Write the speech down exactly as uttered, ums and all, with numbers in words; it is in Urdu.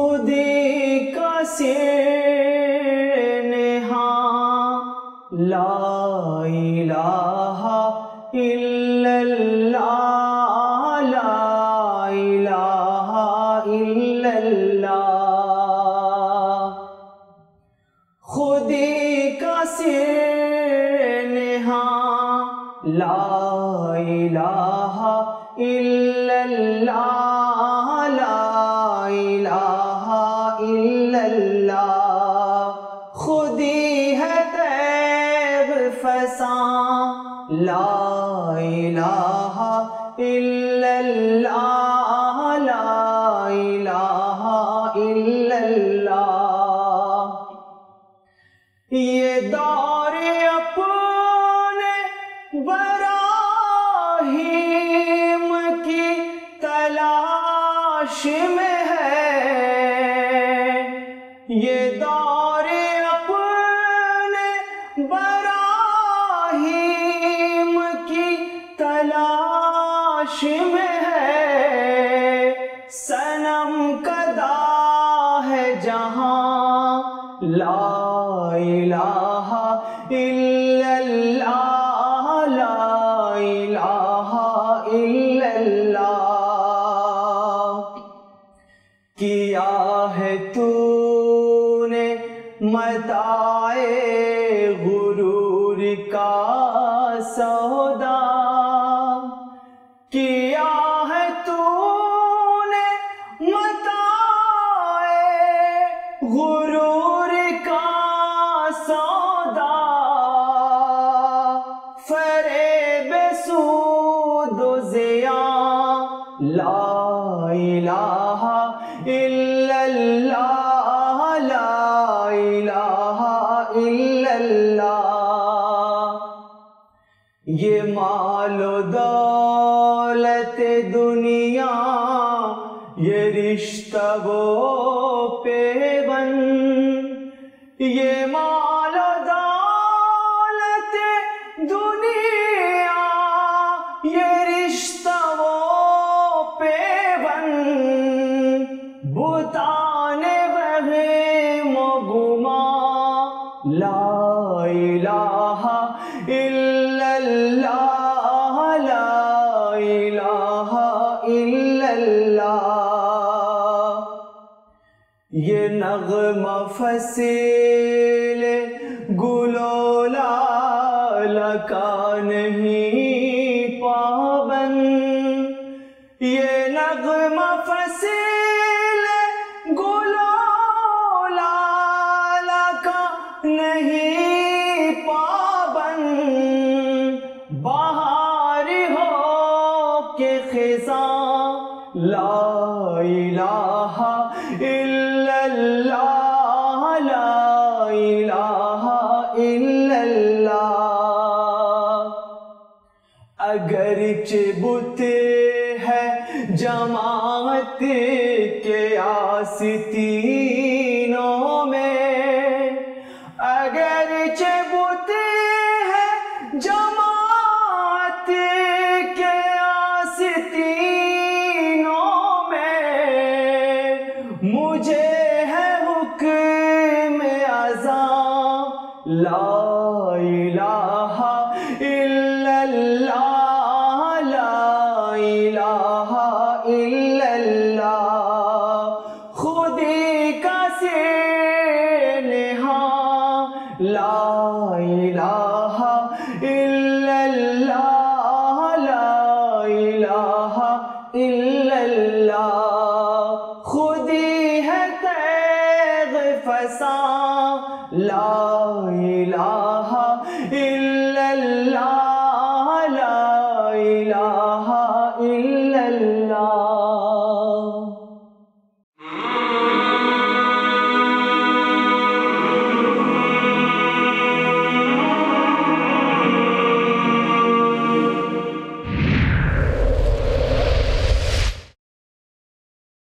خودی کا سرنہاں لا الہ الا اللہ لا الہ الا اللہ خودی کا سرنہاں لا الہ الا اللہ لا الہ الا اللہ خودی ہے تیغ فساں لا الہ الا اللہ لا الہ الا اللہ یہ دور اپنے براہیم کی تلاش میں ہے یہ دور اپنے براہیم کی تلاش میں ہے صنم کدا ہے جہاں لا الہ الا اللہ لا الہ الا اللہ کیا ہے تو نے متاع غرور کا سودا کیا ہے تو نے متاع غرور کا سودا فریب سود و زیاں لا الہ الا اللہ لا الہ الا اللہ یہ مال و دولت دنیا یہ رشتہ و پیوند یہ مال و دولت دنیا یہ رشتہ و پیوند بتان وہم و گمان لا الہ الا اللہ لا الہ الا اللہ یہ نغمہ فصیل گل و لال کا نہیں پابند یہ نغمہ فصیل گل و لال کا نہیں پابند بہار ہو کہ خزاں لا الہ الا اللہ لا الہ الا اللہ اگرچہ بت ہے جماعت کے آستینوں میں اگرچہ بت ہے جماعت کے آستینوں میں مجھے ہے حکم اذاں لا الہ الا اللہ لا الہ الا اللہ خودی کا سرنہاں لا الہ الا اللہ لا الہ الا اللہ خودی ہے تیغ فساں لا الہ